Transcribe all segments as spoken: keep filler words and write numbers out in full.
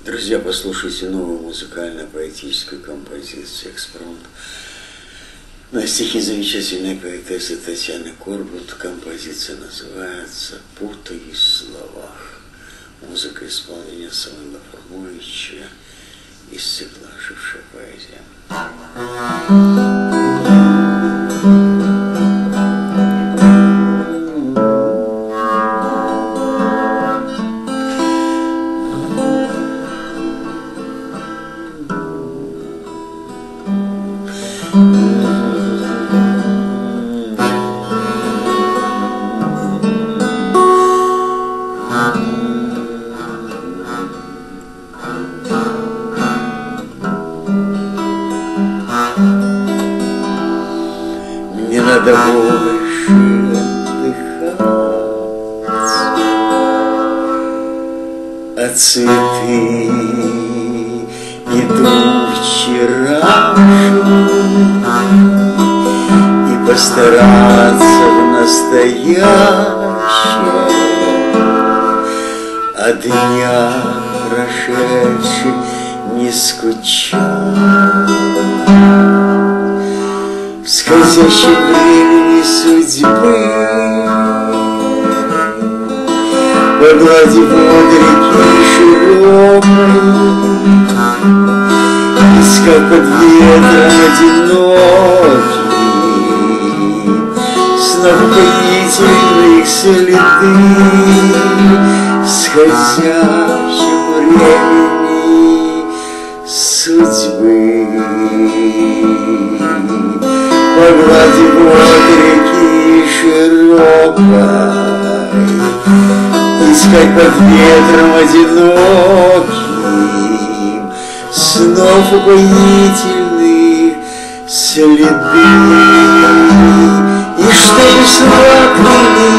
Друзья, послушайте новую музыкально-поэтическую композицию «Экспромт» на стихи замечательной поэтессы Татьяны Корбут. Композиция называется «Путаюсь в словах». Музыка исполнения Самуила Фрумовича из цикла «Ожившая поэзия». Мне надо больше отдыхать, а цветы идут вчерашним, и постараться в настоящем о днях прошедших не скучать. В скользящем времени судьбы по глади вод реки широкой искать под ветром одинокий снов упоительных следы скользящем времени судьбы. По глади вод реки широкой искать под ветром одиноким снов упоительных следы. И чтобы сладкий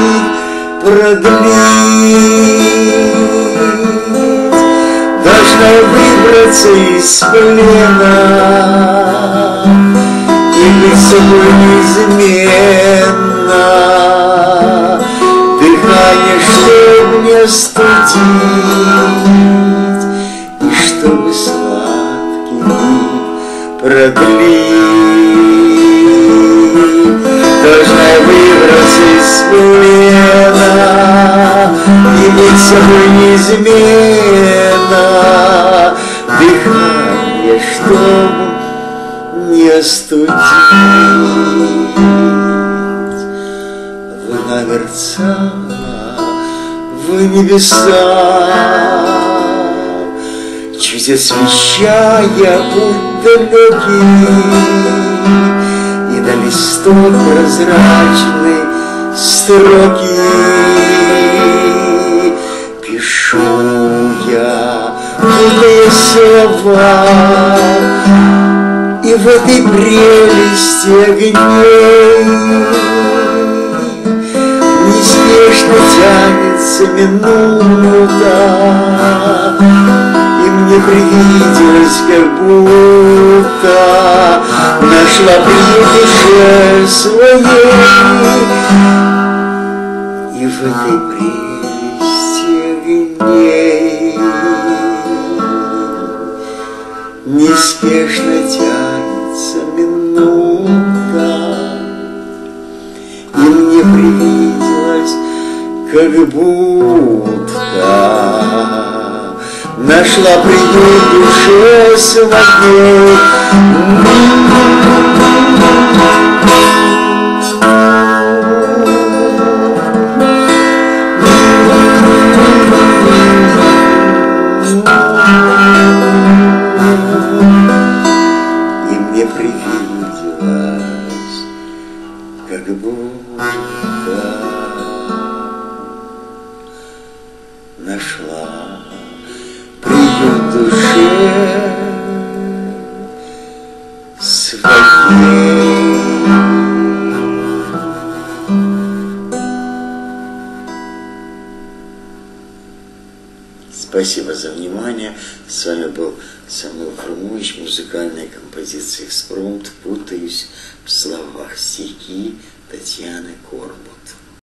продлить, должна выбраться из плена и быть собой неизменно. Дыхание, чтоб не остудить, и чтобы сладкий миг продлить, должна выбраться из плена и быть собой неизменно. Дыхание, чтоб не остудить. Луна мерцала в небесах, чуть освещая путь далекий, и на листок прозрачной строки пишу я, путая слова. И в этой прелести огней неспешно тянется минута, и мне привиделось, как будто нашла при душе своей. И в этой прелести огней неспешно тянется минута, и мне привиделось, как будто нашла приют душе своей. Как будто нашла приют душе своей. Спасибо за внимание. С вами был Самуил Фрумович, музыкальная композиция «Экспромт». Путаюсь в словах. Стихи Татьяны Корбут.